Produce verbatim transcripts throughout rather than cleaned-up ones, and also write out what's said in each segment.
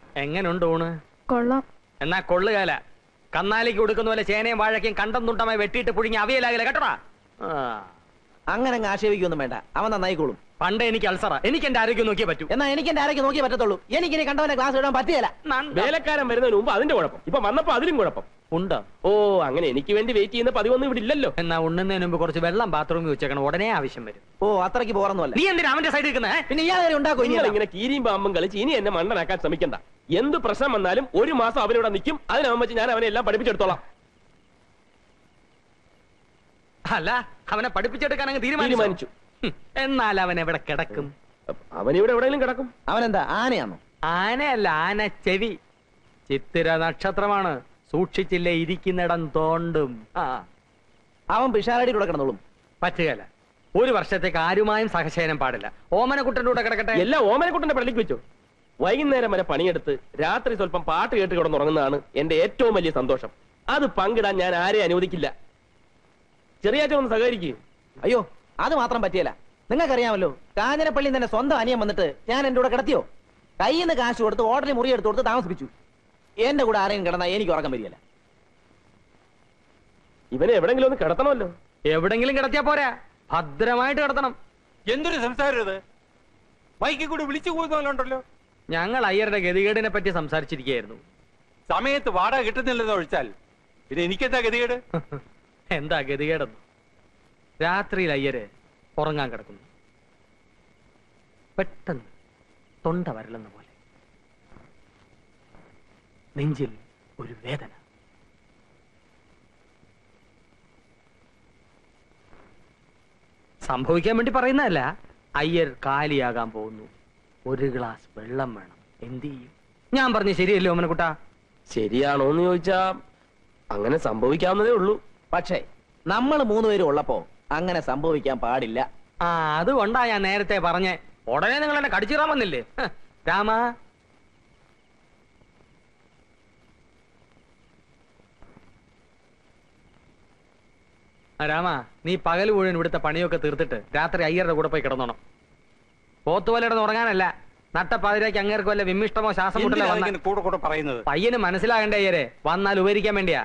എങ്ങനുണ്ട് ഊണ്? കൊള്ളാം. എന്നാ കൊള്ളുകാല. കന്നാലിക്ക് കൊടുക്കുന്ന പോലെ ചേനയും വാഴയ്ക്കും കണ്ടം തുണ്ടമായി വെട്ടിയിട്ട് പുഴുങ്ങി അവിയലാകില്ല കേട്ടോടാ. അങ്ങനെ ആക്ഷേപിക്കൊന്നും വേണ്ട, അവൻ നന്നായിക്കോളും. പണ്ട് എനിക്ക് അൾസറ, എനിക്ക് എന്റെ ആരോഗ്യം നോക്കിയേ പറ്റൂ. എന്നാ എനിക്ക് എന്റെ ആരോഗ്യം നോക്കിയേ പറ്റത്തുള്ളൂ. എനിക്ക് ഇനി കണ്ടവന്റെ ക്ലാസ് ഇടാൻ പറ്റിയല്ല. വേലക്കാരൻ വരുന്നതിന് മുമ്പ് അതിന്റെ കുഴപ്പം, ഇപ്പൊ വന്നപ്പോ അതിലും കുഴപ്പം ഉണ്ടോ? ഓ അങ്ങനെ എനിക്ക് വേണ്ടി വെയിറ്റ് ചെയ്യുന്ന പതിവൊന്നും ഇവിടെ ഇല്ലല്ലോ. എന്നാ ഉണ്ണുന്നതിന് മുമ്പ് കുറച്ച് വെള്ളം ബാത്റൂമിൽ വെച്ചേക്കണം, ഉടനെ ആവശ്യം വരും. ഓ അത്രയ്ക്ക് പോറൊന്നുമല്ല. നീ എന്തിനാ അവന്റെ സൈഡിൽ നിൽക്കുന്നേ? പിന്നെ ഇയാളെ ഉണ്ടാക്കും. ഇങ്ങനെ കീരിയും പാമ്പും കളിച്ച് ഇനി എന്നെ മണ്ണനാക്കാൻ ശ്രമിക്കണ്ട. എന്ത് പ്രശ്നം വന്നാലും ഒരു മാസം അവനിവിടെ നിൽക്കും. അതിനാവുമ്പോ വെച്ച് ഞാൻ അവനെ എല്ലാം പഠിപ്പിച്ചെടുത്തോളാം. അല്ല, അവനെ പഠിപ്പിച്ചെടുക്കാൻ അങ്ങ് തീരുമാനിച്ചു. എന്നാൽ അവൻ എവിടെ കിടക്കും? അവനിവിടെ എവിടെയെങ്കിലും കിടക്കും. അവനെന്താ ആനയാണോ? ആനയല്ല, ആന ചെവി. ചിത്തിര നക്ഷത്രമാണ്, സൂക്ഷിച്ചില്ലേ ഇരിക്കുന്നിടം തോണ്ടും. ആ അവൻ പിഷാരടിയുടെ കൂടെ കിടന്നോളും. പറ്റുകയല്ല, ഒരു വർഷത്തേക്ക് ആരുമായും സഹശയനം പാടില്ല. ഓമനക്കുട്ടന്റെ കൂടെ കിടക്കട്ടെ. എല്ലാം ഓമനക്കുട്ടന്റെ പള്ളിക്ക് വെച്ചോ. വൈകുന്നേരം വരെ പണിയെടുത്ത് രാത്രി സ്വല്പം പാട്ട് കേട്ട് കിടന്നുറങ്ങുന്നതാണ് എന്റെ ഏറ്റവും വലിയ സന്തോഷം. അത് പങ്കിടാൻ ഞാൻ ആരെയും അനുവദിക്കില്ല. ചെറിയാച്ച ഒന്ന് സഹകരിക്കും. അയ്യോ അത് മാത്രം പറ്റിയല്ല. നിങ്ങൾക്കറിയാമല്ലോ, കാഞ്ഞിരപ്പള്ളി തന്നെ സ്വന്തം അനിയൻ വന്നിട്ട് ഞാൻ എന്റെ കൂടെ കിടത്തിയോ? കയ്യിൽ നിന്ന് കാശ് കൊടുത്ത് ഹോട്ടലിൽ മുറി എടുത്ത് കൊടുത്ത് താമസിപ്പിച്ചു. എന്റെ കൂടെ ആരെയും കിടന്നാൽ എനിക്ക് ഉറക്കം വരികയല്ല. ഇവനെ എവിടെങ്കിലും ഒന്ന് കിടത്തണമല്ലോ. എവിടെങ്കിലും കിടത്തിയാ പോരാ, ഭദ്രമായിട്ട് കിടത്തണം. എന്തൊരു സംസാരം ഇത്! മൈക്കിൽ കൂടി വിളിച്ചു പോകുന്നല്ലോ. ഞങ്ങൾ അയ്യരുടെ ഗതികേടിനെ പറ്റി സംസാരിച്ചിരിക്കുകയായിരുന്നു. സമയത്ത് വാടക കിട്ടുന്നില്ലെന്ന് ഒഴിച്ചാൽ പിന്നെ എനിക്കെന്താ ഗതികേട്? എന്താ ഗതികേടെന്ന്? രാത്രിയിൽ അയ്യര് ഉറങ്ങാൻ കിടക്കുന്നു. പെട്ടെന്ന് തൊണ്ട വരലെന്ന പോലെ നെഞ്ചിൽ ഒരു വേദന. സംഭവിക്കാൻ വേണ്ടി പറയുന്നതല്ല. അയ്യർ കാലിയാകാൻ പോകുന്നു. ഒരു ഗ്ലാസ് വെള്ളം വേണം. എന്ത് ചെയ്യും? ഞാൻ പറഞ്ഞു ശരിയല്ലേ ഓമനക്കുട്ടാ? ശരിയാണോന്ന് ചോദിച്ചാ അങ്ങനെ സംഭവിക്കാവുന്നതേ ഉള്ളൂ. പക്ഷേ നമ്മൾ മൂന്നുപേരും ഉള്ളപ്പോ അങ്ങനെ സംഭവിക്കാൻ പാടില്ല. ആ അതുകൊണ്ടാ ഞാൻ നേരത്തെ പറഞ്ഞേ. ഉടനെ നിങ്ങൾ എന്നെ കടിച്ചിറാൻ വന്നില്ലേ രാമ? രാമ, നീ പകൽ മുഴുവൻ ഇവിടുത്തെ പണിയൊക്കെ തീർത്തിട്ട് രാത്രി അയ്യരുടെ കൂടെ പോയി കിടന്നോണം. പോത്തുപോലെടുന്ന് ഉറങ്ങാനല്ല. നട്ടപ്പാതിരാക്ക് അങ്ങേർക്ക് വല്ല വിമ്മിഷ്ടമോ ശ്വാസം മുട്ടലോ കൂടെ കൂടെ പറയുന്നത് പയ്യന് മനസ്സിലാകണ്ടേ അയ്യരെ? വന്നാൽ ഉപകരിക്കാൻ വേണ്ടിയാ.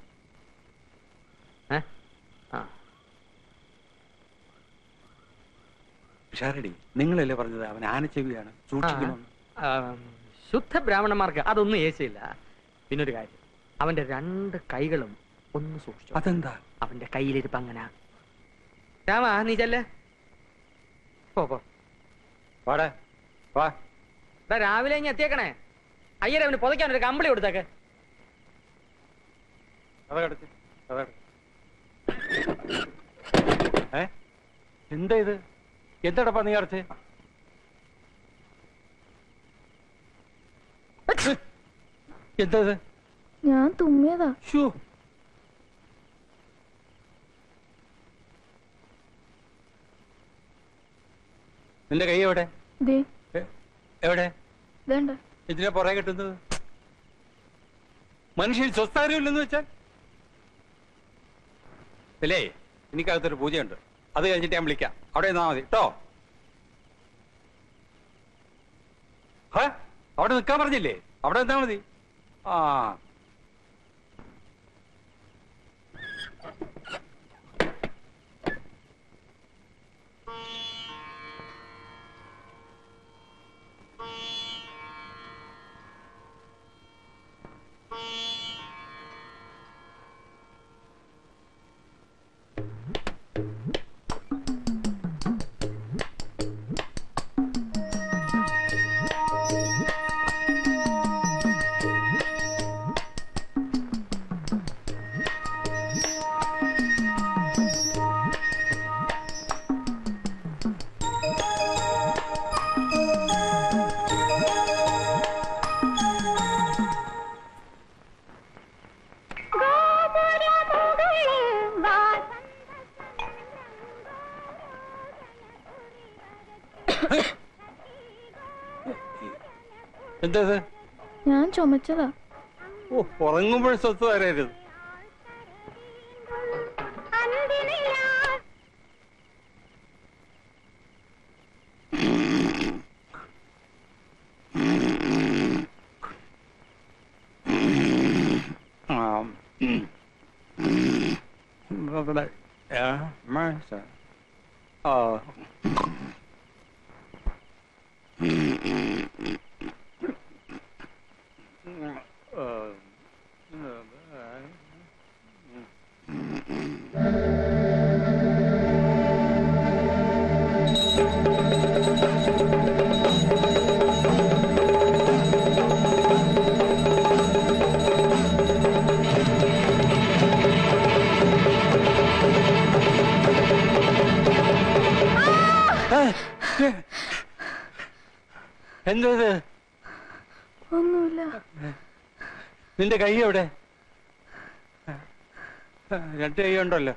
നിങ്ങളല്ലേ പറഞ്ഞത് അവൻ ആനച്ചെവിയാണ്, സൂക്ഷിക്കണം. ശുദ്ധ ബ്രാഹ്മണന്മാർക്ക് അതൊന്നും ഏശയില്ല. പിന്നൊരു കാര്യം, അവന്റെ രണ്ട് കൈകളും ഒന്ന് സൂക്ഷിച്ചു. അതെന്താ? അവന്റെ കയ്യിലിരിപ്പ് അങ്ങനെ. രാമ നീ ചെല്ലേ. പോ പോ വാടാ വാ. രാവിലെ ഇനി എത്തിയേക്കണേ. അയ്യരെ അവന് പുതയ്ക്കാനൊരു കമ്പിളി കൊടുത്തേക്ക്. ഏ എന്താ ഇത്? എന്താടപ്പാ നീ അടച്ചേ? എന്താ ഇത്? ഞാൻ തുമ്മിയതാ. നിന്റെ കൈ എവിടെ? എവിടെ? ഇതിനെ പുറകെ കിട്ടുന്നത്? മനുഷ്യൻ സ്വസ്ഥാരമില്ലെന്ന് വെച്ചാൽ അല്ലേ? എനിക്കകത്തൊരു പൂജയുണ്ട്, അത് കഴിഞ്ഞിട്ട് ഞാൻ വിളിക്കാം. അവിടെ നിന്നാ മതി കേട്ടോ. അവിടെ നിൽക്കാൻ പറഞ്ഞില്ലേ? അവിടെ നിന്നാ മതി. ആ എന്താ? ഞാൻ ചുമച്ചതാ. ഓ ഉറങ്ങുമ്പോഴും സ്വത്ത് വരരുത്. നടക്കുന്നത്. ഓ എന്തത്? ഒന്നുമില്ല. നിന്റെ കൈ എവിടെ? രണ്ട് കൈ ഉണ്ടല്ലോ.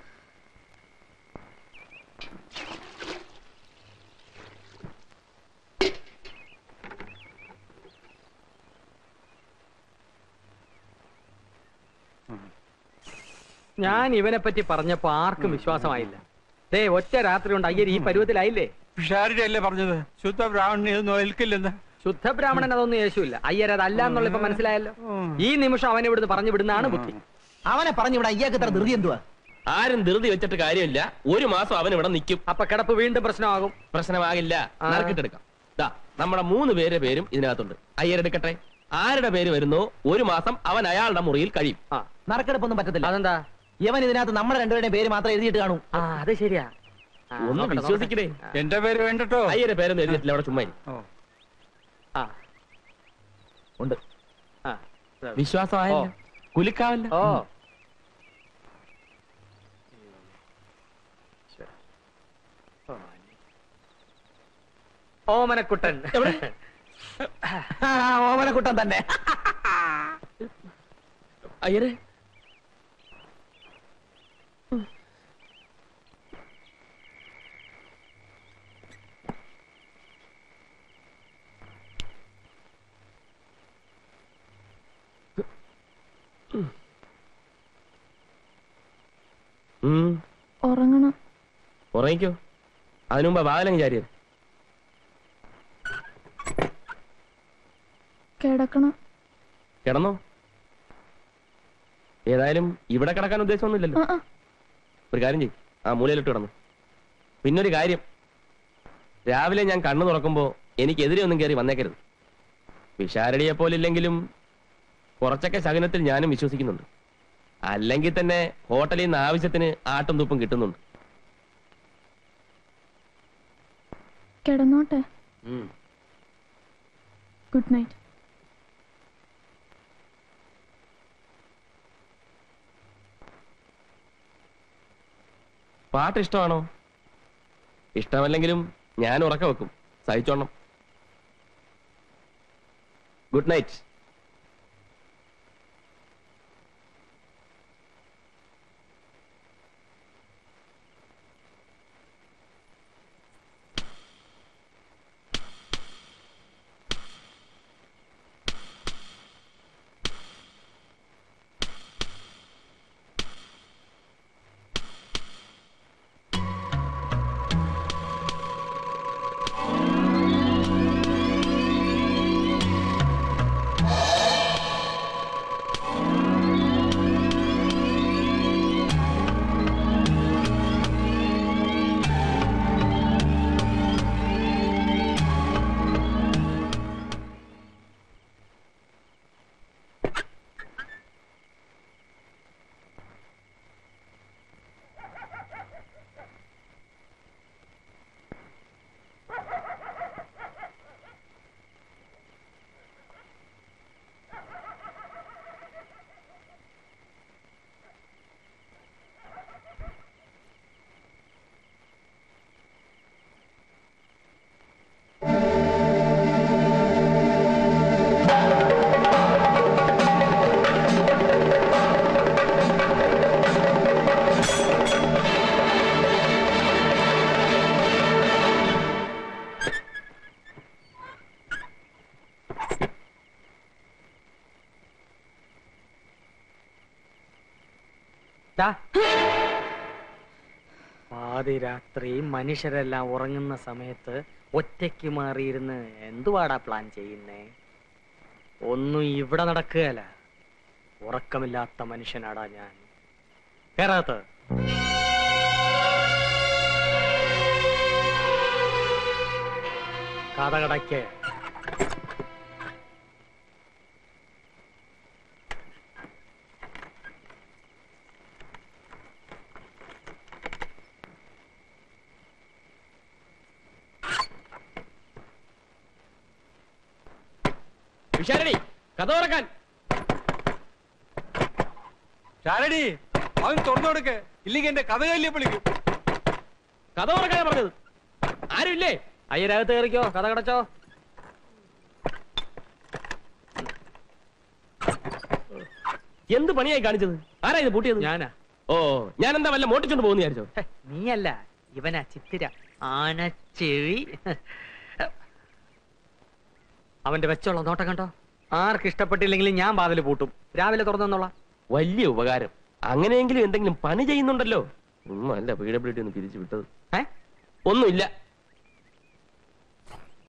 ഞാൻ ഇവനെ പറ്റി പറഞ്ഞപ്പോ ആർക്കും വിശ്വാസമായില്ല. ദേ ഒറ്റ രാത്രി കൊണ്ട് അയ്യർ ഈ പരുവത്തിലായില്ലേ? ഷാരിയല്ലേ പറഞ്ഞത് ശുദ്ധ ബ്രാഹ്മണൻ ഇതൊന്നും ഏൽക്കില്ലെന്ന്? ശുദ്ധ ബ്രാഹ്മണൻ അതൊന്നും യേശുവില്ല. അയ്യർ അതല്ല എന്നുള്ള ഇപ്പൊ മനസ്സിലായല്ലോ. ഈ നിമിഷം അവനെ ഇവിടുന്ന് പറഞ്ഞു വിടുന്നതാണ് ബുദ്ധി. അവനെ പറഞ്ഞു ഇവിടെ അയ്യാക്ക് ഇത്ര ധൃതി എന്തുവാ? ആരും ധൃതി വെച്ചിട്ട് കാര്യമില്ല. ഒരു മാസം അവൻ ഇവിടെ നിൽക്കും. അപ്പൊ കിടപ്പ് വീണ്ടും പ്രശ്നമാകും. പ്രശ്നമാകില്ല. നറുക്കിട്ടെടുക്കാം. ദാ നമ്മുടെ മൂന്ന് പേരുടെ പേരും ഇതിനകത്തുണ്ട്. അയ്യരെടുക്കട്ടെ. ആരുടെ പേര് വരുന്നോ ഒരു മാസം അവൻ അയാളുടെ മുറിയിൽ കഴിയും. ആ നറുക്കെടുപ്പൊന്നും പറ്റത്തില്ല. അതെന്താ? ഇവൻ ഇതിനകത്ത് നമ്മുടെ രണ്ടുപേരുടെയും പേര് മാത്രം എഴുതിയിട്ട് കാണൂ. ആ അത് ശരിയാ. ആ, ഒന്ന് നോക്കട്ടെ, വിശ്വസിക്കണേ. നോക്കട്ടെ. എന്റെ പേര് വേണ്ടട്ടോ. അയ്യരുടെ പേരൊന്നും എഴുതിയിട്ടില്ല. അവിടെ ചുമ്മാ ഇരി. ഓ ആ ഉണ്ട്. ആ വിശ്വാസമായല്ലോ. കുലുക്കാവല്ലോ. ഓ ഓമനക്കുട്ടൻ. ഓമനക്കുട്ടൻ തന്നെ. അയ്യരെ ഉറങ്ങണം. ഉറങ്ങിക്കോ. അതിനു മുമ്പ് വാതിലങ്ങ് ചാരിയത്. കിടക്കണം. കിടന്നോ? ഏതായാലും ഇവിടെ കിടക്കാൻ ഉദ്ദേശമൊന്നുമില്ലല്ലോ. ആ, ആ. ഒരു കാര്യം ചെയ്യും. ആ മൂലയിലിട്ട് കിടന്നു. പിന്നൊരു കാര്യം, രാവിലെ ഞാൻ കണ്ണു തുറക്കുമ്പോ എനിക്കെതിരെ ഒന്നും കയറി വന്നേക്കരുത്. വിശാരടിയെ പോലില്ലെങ്കിലും കുറച്ചൊക്കെ ശകുനത്തിൽ ഞാനും വിശ്വസിക്കുന്നുണ്ട്. അല്ലെങ്കിൽ തന്നെ ഹോട്ടലിൽ നിന്ന് ആവശ്യത്തിന് ആട്ടും തുപ്പും കിട്ടുന്നുണ്ട്. കിടന്നോട്ടെ. Good night. പാട്ട് ഇഷ്ടമാണോ? ഇഷ്ടമല്ലെങ്കിലും ഞാൻ ഉറക്കം വെക്കും. സഹിച്ചോണം. Good night. പാതിരാത്രി മനുഷ്യരെല്ലാം ഉറങ്ങുന്ന സമയത്ത് ഒറ്റയ്ക്ക് മാറിയിരുന്ന് എന്തുവാടാ പ്ലാൻ ചെയ്യുന്നേ? ഒന്നും ഇവിടെ നടക്കുകയല്ല. ഉറക്കമില്ലാത്ത മനുഷ്യനാടാ ഞാൻ. കേറാത്ത കഥകടയ്ക്ക് വിശാരണി കഥ തുറക്കാൻ. ശാരടി അവൻ തുറന്നു കൊടുക്ക്, ഇല്ലെങ്കിൽ എന്റെ കഥ കല്ലിയെ വിളിക്കും. കഥ തുറക്കാനാ പറഞ്ഞത്. ആരുമില്ലേ? അയ്യരകത്ത് കയറിക്കോ, കഥ കടച്ചോ. എന്ത് പണിയായി കാണിച്ചത്? ആരാ ഇത് പൂട്ടിയത്? ഞാനാ. ഓ, ഞാൻ എന്താ വല്ല മോട്ടിച്ചോണ്ട് പോകുന്ന വിചാരിച്ചോ? ഹെ, നീയല്ല, ഇവനാ ചിത്തിര ആനച്ചെവി. അവന്റെ വെച്ചുള്ള നോട്ടം കണ്ടോ? ആർക്ക് ഇഷ്ടപ്പെട്ടില്ലെങ്കിലും ഞാൻ വാതില് പൂട്ടും. രാവിലെ തുറന്നോളാം. വലിയ ഉപകാരം. അങ്ങനെയെങ്കിലും എന്തെങ്കിലും പണി ചെയ്യുന്നുണ്ടല്ലോ. ഒന്നും അല്ല പി ഡബ്ല്യു ഡി ഒന്ന് പിരിച്ചു വിട്ടത്. ഏ ഒന്നുമില്ല.